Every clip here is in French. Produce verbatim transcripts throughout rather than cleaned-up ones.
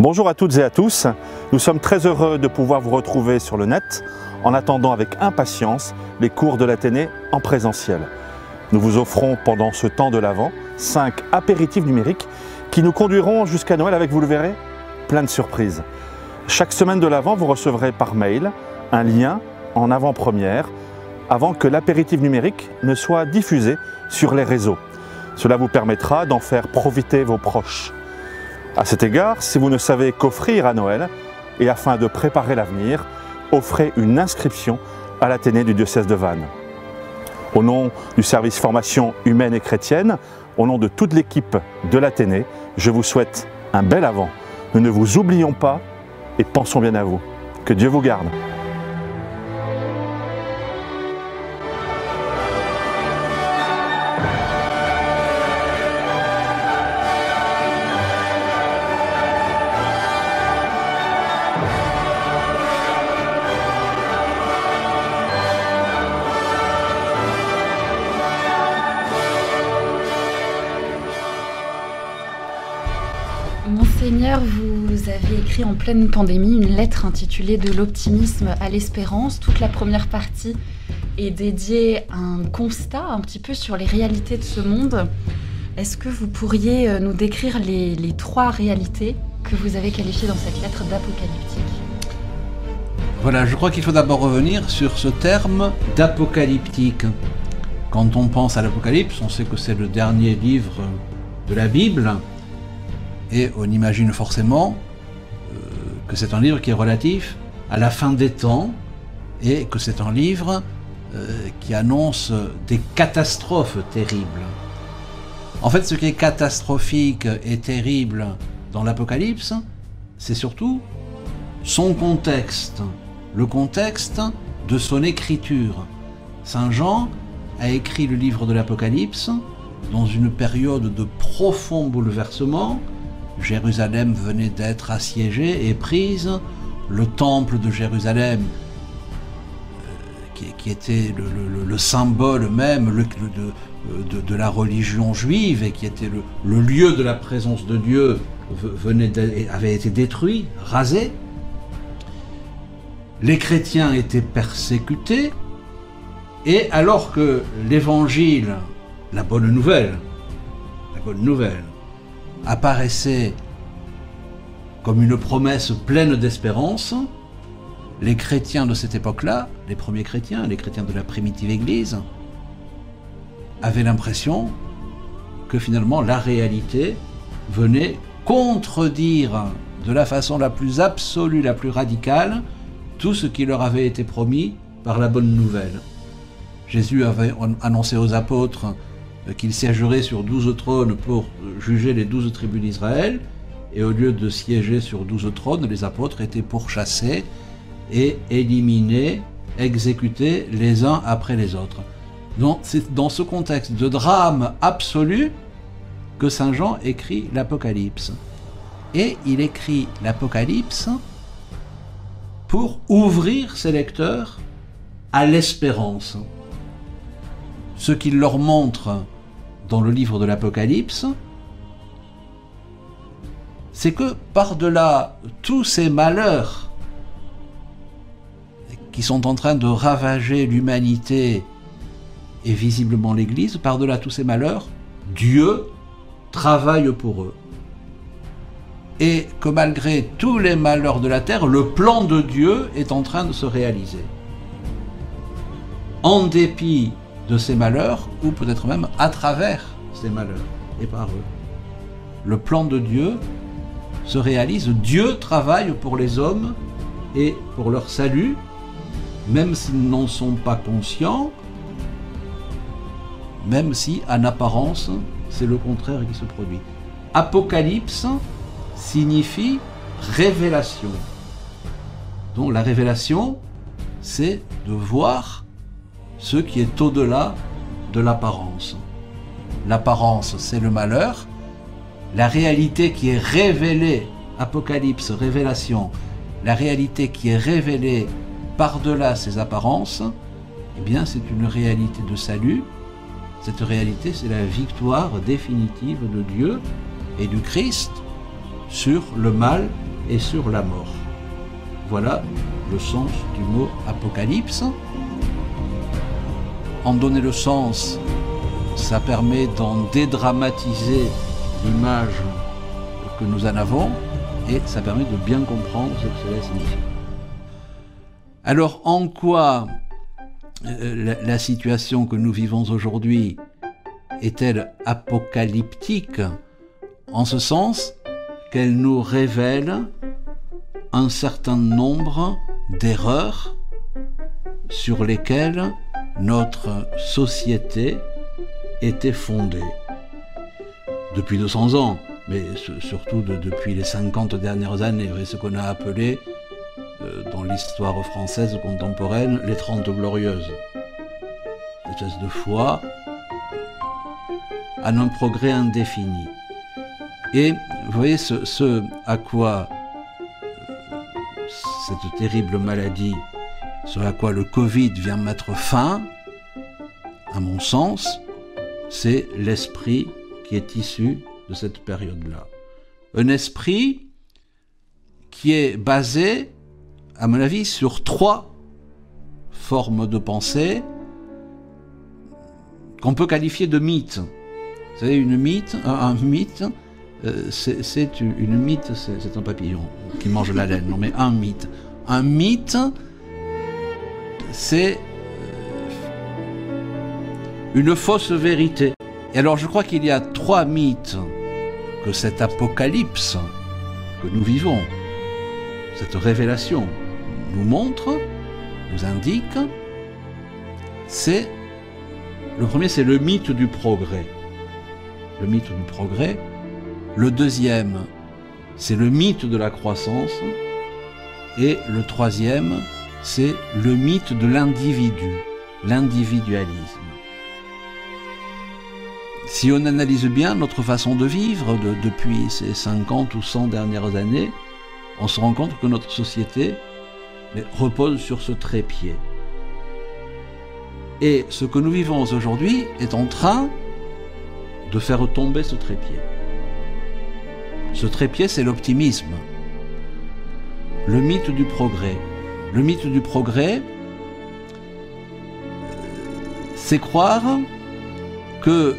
Bonjour à toutes et à tous, nous sommes très heureux de pouvoir vous retrouver sur le net en attendant avec impatience les cours de l'Athénée en présentiel. Nous vous offrons pendant ce temps de l'Avent cinq apéritifs numériques qui nous conduiront jusqu'à Noël avec, vous le verrez, plein de surprises. Chaque semaine de l'Avent, vous recevrez par mail un lien en avant-première avant que l'apéritif numérique ne soit diffusé sur les réseaux. Cela vous permettra d'en faire profiter vos proches. À cet égard, si vous ne savez qu'offrir à Noël, et afin de préparer l'avenir, offrez une inscription à l'Athénée du diocèse de Vannes. Au nom du service formation humaine et chrétienne, au nom de toute l'équipe de l'Athénée, je vous souhaite un bel Avent. Nous ne vous oublions pas et pensons bien à vous. Que Dieu vous garde. Monseigneur, vous avez écrit en pleine pandémie une lettre intitulée « De l'optimisme à l'espérance ». Toute la première partie est dédiée à un constat un petit peu sur les réalités de ce monde. Est-ce que vous pourriez nous décrire les, les trois réalités que vous avez qualifiées dans cette lettre d'apocalyptique? Voilà, je crois qu'il faut d'abord revenir sur ce terme d'apocalyptique. Quand on pense à l'Apocalypse, on sait que c'est le dernier livre de la Bible. Et on imagine forcément euh, que c'est un livre qui est relatif à la fin des temps et que c'est un livre euh, qui annonce des catastrophes terribles. En fait, ce qui est catastrophique et terrible dans l'Apocalypse, c'est surtout son contexte, le contexte de son écriture. Saint Jean a écrit le livre de l'Apocalypse dans une période de profond bouleversement. Jérusalem venait d'être assiégée et prise, le temple de Jérusalem, euh, qui, qui était le, le, le symbole même le, de, de, de la religion juive et qui était le, le lieu de la présence de Dieu, venait de, avait été détruit, rasé. Les chrétiens étaient persécutés, et alors que l'évangile, la bonne nouvelle, la bonne nouvelle, apparaissait comme une promesse pleine d'espérance, les chrétiens de cette époque-là, les premiers chrétiens, les chrétiens de la primitive Église, avaient l'impression que finalement la réalité venait contredire de la façon la plus absolue, la plus radicale, tout ce qui leur avait été promis par la bonne nouvelle. Jésus avait annoncé aux apôtres qu'il siégerait sur douze trônes pour juger les douze tribus d'Israël, et au lieu de siéger sur douze trônes, les apôtres étaient pourchassés et éliminés, exécutés les uns après les autres. Donc c'est dans ce contexte de drame absolu que Saint Jean écrit l'Apocalypse. Et il écrit l'Apocalypse pour ouvrir ses lecteurs à l'espérance. Ce qu'il leur montre dans le livre de l'Apocalypse, c'est que par-delà tous ces malheurs qui sont en train de ravager l'humanité et visiblement l'Église, par-delà tous ces malheurs, Dieu travaille pour eux. Et que malgré tous les malheurs de la terre, le plan de Dieu est en train de se réaliser. En dépit de ces malheurs, ou peut-être même à travers ces malheurs, et par eux. Le plan de Dieu se réalise, Dieu travaille pour les hommes et pour leur salut, même s'ils n'en sont pas conscients, même si, en apparence, c'est le contraire qui se produit. Apocalypse signifie révélation. Donc la révélation, c'est de voir ce qui est au-delà de l'apparence. L'apparence, c'est le malheur. La réalité qui est révélée, Apocalypse, révélation, la réalité qui est révélée par-delà ces apparences, eh bien c'est une réalité de salut. Cette réalité, c'est la victoire définitive de Dieu et du Christ sur le mal et sur la mort. Voilà le sens du mot apocalypse. En donner le sens, ça permet d'en dédramatiser l'image que nous en avons et ça permet de bien comprendre ce que cela signifie. Alors, en quoi euh, la, la situation que nous vivons aujourd'hui est-elle apocalyptique? En ce sens qu'elle nous révèle un certain nombre d'erreurs sur lesquelles notre société était fondée. Depuis deux cents ans, mais surtout de, depuis les cinquante dernières années, vous voyez, ce qu'on a appelé euh, dans l'histoire française contemporaine les Trente Glorieuses. Une espèce de foi en un progrès indéfini. Et vous voyez ce, ce à quoi cette terrible maladie, ce à quoi le Covid vient mettre fin, à mon sens, c'est l'esprit qui est issu de cette période-là. Un esprit qui est basé, à mon avis, sur trois formes de pensée qu'on peut qualifier de mythes. Vous savez, une mythe, un, un mythe, euh, c'est, c'est une, une mythe, c'est, c'est un papillon qui mange la laine. Non, mais un mythe. Un mythe, c'est une fausse vérité. Et alors, je crois qu'il y a trois mythes que cet apocalypse que nous vivons, cette révélation nous montre, nous indique. C'est le premier, c'est le mythe du progrès. Le mythe du progrès. Le deuxième, c'est le mythe de la croissance. Et le troisième, c'est le mythe de l'individu, l'individualisme. Si on analyse bien notre façon de vivre de, depuis ces cinquante ou cent dernières années, on se rend compte que notre société mais, repose sur ce trépied. Et ce que nous vivons aujourd'hui est en train de faire tomber ce trépied. Ce trépied, c'est l'optimisme. Le mythe du progrès. Le mythe du progrès, c'est croire que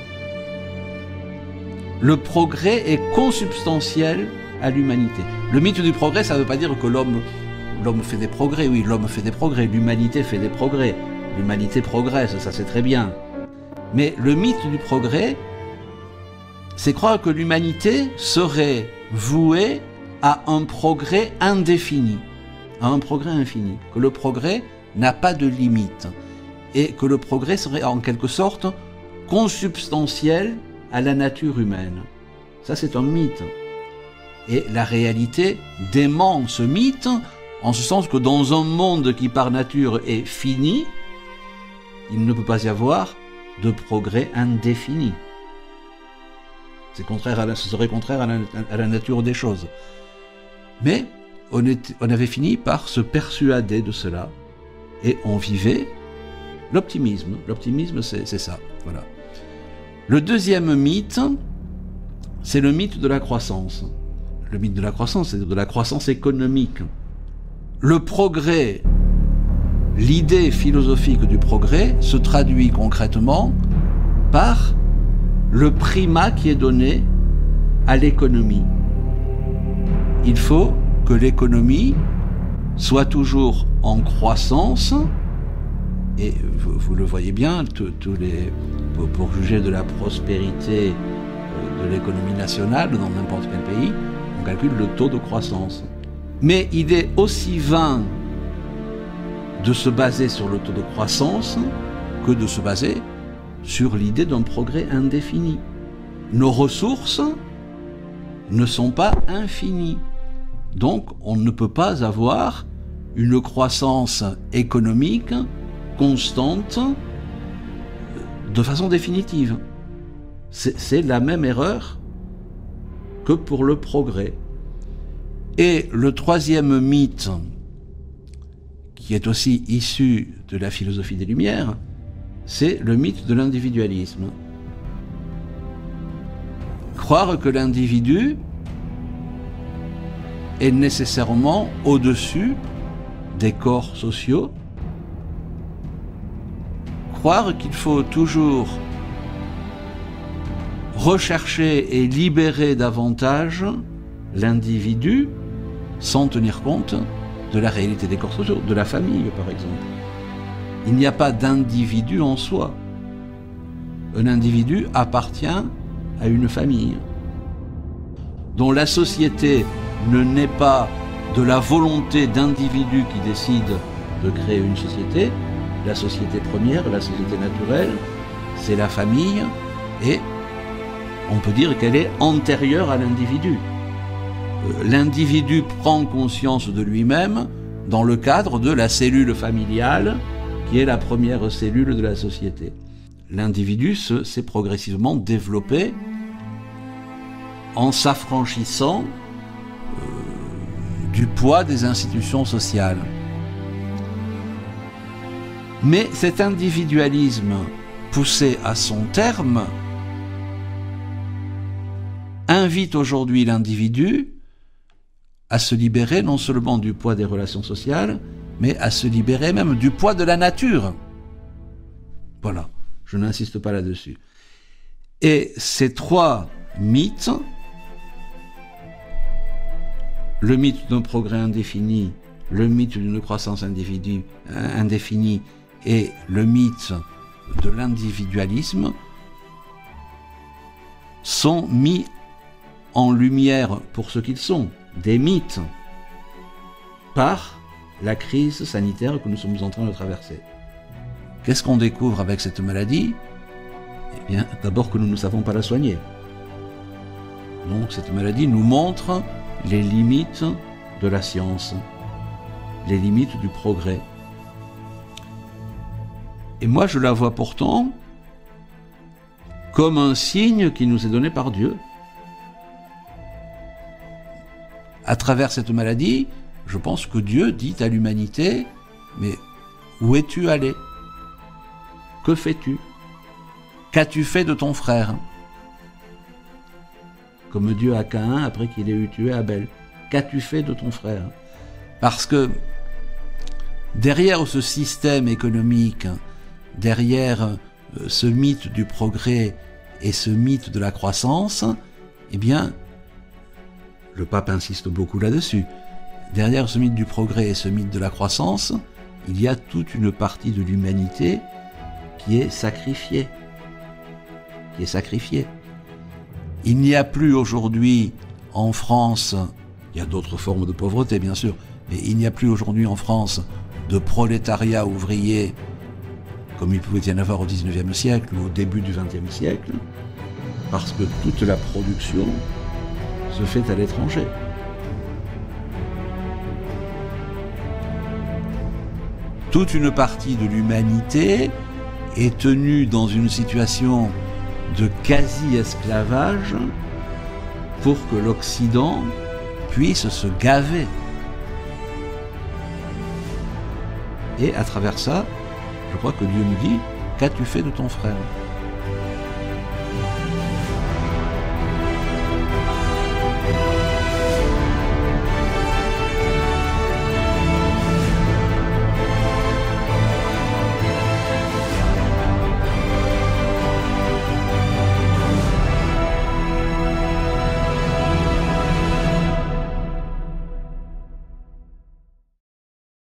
le progrès est consubstantiel à l'humanité. Le mythe du progrès, ça ne veut pas dire que l'homme, l'homme fait des progrès. Oui, l'homme fait des progrès. L'humanité fait des progrès. L'humanité progresse, ça c'est très bien. Mais le mythe du progrès, c'est croire que l'humanité serait vouée à un progrès indéfini, à un progrès infini, que le progrès n'a pas de limite, et que le progrès serait en quelque sorte consubstantiel à la nature humaine. Ça, c'est un mythe. Et la réalité dément ce mythe, en ce sens que dans un monde qui par nature est fini, il ne peut pas y avoir de progrès indéfini. C'est contraire à la, ce serait contraire à la, à la nature des choses. Mais on, était, on avait fini par se persuader de cela, et on vivait l'optimisme. L'optimisme, c'est, c'est ça. Voilà. Le deuxième mythe, c'est le mythe de la croissance. Le mythe de la croissance, c'est de la croissance économique. Le progrès, l'idée philosophique du progrès se traduit concrètement par le primat qui est donné à l'économie. Il faut que l'économie soit toujours en croissance, et vous, vous le voyez bien, tous les, pour, pour juger de la prospérité de l'économie nationale dans n'importe quel pays, on calcule le taux de croissance. Mais il est aussi vain de se baser sur le taux de croissance que de se baser sur l'idée d'un progrès indéfini. Nos ressources ne sont pas infinies. Donc, on ne peut pas avoir une croissance économique constante de façon définitive. C'est, c'est la même erreur que pour le progrès. Et le troisième mythe, qui est aussi issu de la philosophie des Lumières, c'est le mythe de l'individualisme. Croire que l'individu est nécessairement au-dessus des corps sociaux. Croire qu'il faut toujours rechercher et libérer davantage l'individu sans tenir compte de la réalité des corps sociaux, de la famille par exemple. Il n'y a pas d'individu en soi. Un individu appartient à une famille, dont la société ne naît pas de la volonté d'individus qui décident de créer une société. La société première, la société naturelle, c'est la famille, et on peut dire qu'elle est antérieure à l'individu. L'individu prend conscience de lui-même dans le cadre de la cellule familiale, qui est la première cellule de la société. L'individu se, s'est progressivement développé en s'affranchissant euh, du poids des institutions sociales. Mais cet individualisme poussé à son terme invite aujourd'hui l'individu à se libérer non seulement du poids des relations sociales, mais à se libérer même du poids de la nature. Voilà, je n'insiste pas là-dessus. Et ces trois mythes, le mythe d'un progrès indéfini, le mythe d'une croissance indéfinie et le mythe de l'individualisme, sont mis en lumière pour ce qu'ils sont, des mythes, par la crise sanitaire que nous sommes en train de traverser. Qu'est-ce qu'on découvre avec cette maladie ? Eh bien, d'abord que nous ne savons pas la soigner. Donc cette maladie nous montre les limites de la science, les limites du progrès. Et moi, je la vois pourtant comme un signe qui nous est donné par Dieu. À travers cette maladie, je pense que Dieu dit à l'humanité, mais où es-tu allé ? Que fais-tu ? Qu'as-tu fait de ton frère ? Comme Dieu à Caïn après qu'il ait eu tué Abel. Qu'as-tu fait de ton frère ? Parce que derrière ce système économique, derrière ce mythe du progrès et ce mythe de la croissance, eh bien, le pape insiste beaucoup là-dessus. Derrière ce mythe du progrès et ce mythe de la croissance, il y a toute une partie de l'humanité qui est sacrifiée. Qui est sacrifiée. Il n'y a plus aujourd'hui en France, il y a d'autres formes de pauvreté bien sûr, mais il n'y a plus aujourd'hui en France de prolétariat ouvrier comme il pouvait y en avoir au dix-neuvième siècle ou au début du vingtième siècle, parce que toute la production se fait à l'étranger. Toute une partie de l'humanité est tenue dans une situation de quasi-esclavage pour que l'Occident puisse se gaver. Et à travers ça, je crois que Dieu nous dit « Qu'as-tu fait de ton frère ?»